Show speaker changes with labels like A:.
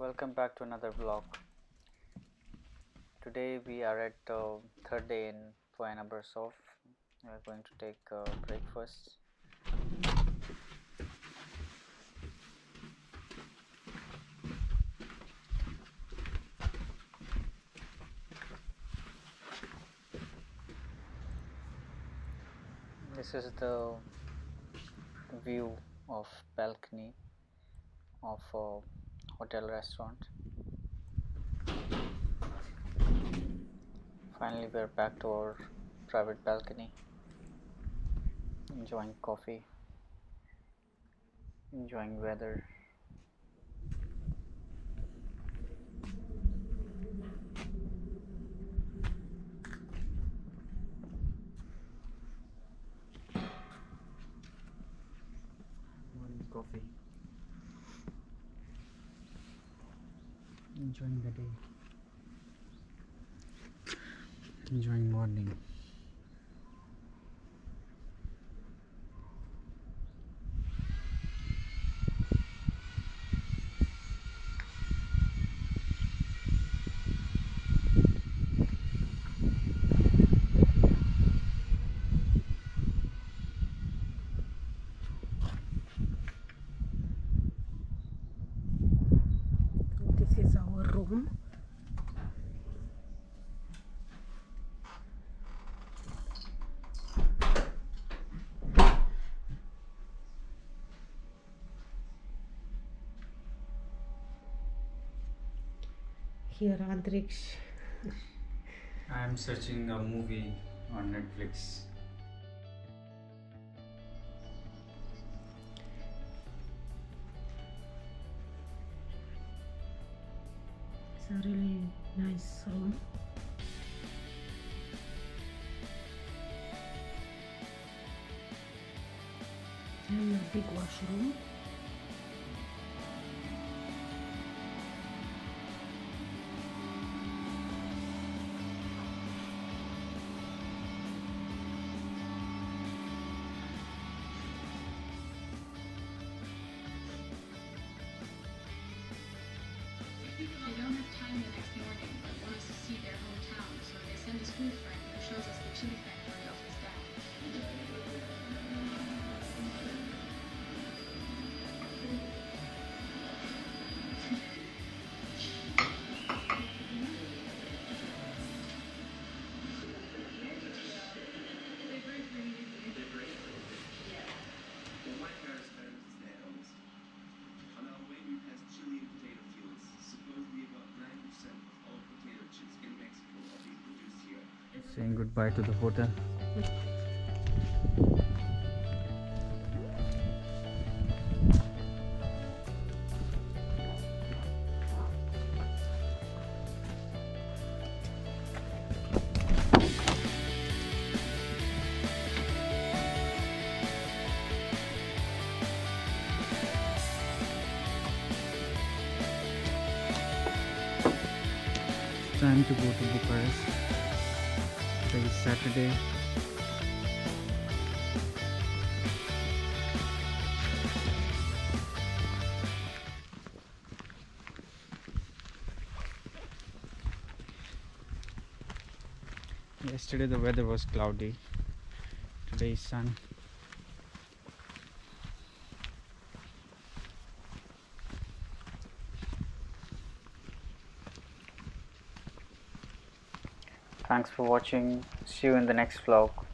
A: Welcome back to another vlog. Today we are at the third day in Poyana Bursov. We are going to take breakfast. This is the view of balcony of a hotel restaurant. Finally we are back to our private balcony, enjoying coffee, enjoying weather. Morning coffee. Enjoying the day. Enjoying morning.
B: This is our room. Here Antriksh.
A: I am searching a movie on Netflix.
B: It's a really nice room. And a big washroom.
C: They don't have time the next morning, but want us to see their hometown, so they send a school friend who shows us the chili factory of his dad.
D: Well, my parents' parents is their homes. On our way, we passed Chilean potato fields. Supposedly about 9% of all potato chips in Mexico are being produced here.
A: Saying goodbye to the hotel. Time to go to Bucharest. Today is Saturday. Yesterday the weather was cloudy. Today is sun. Thanks for watching. See you in the next vlog.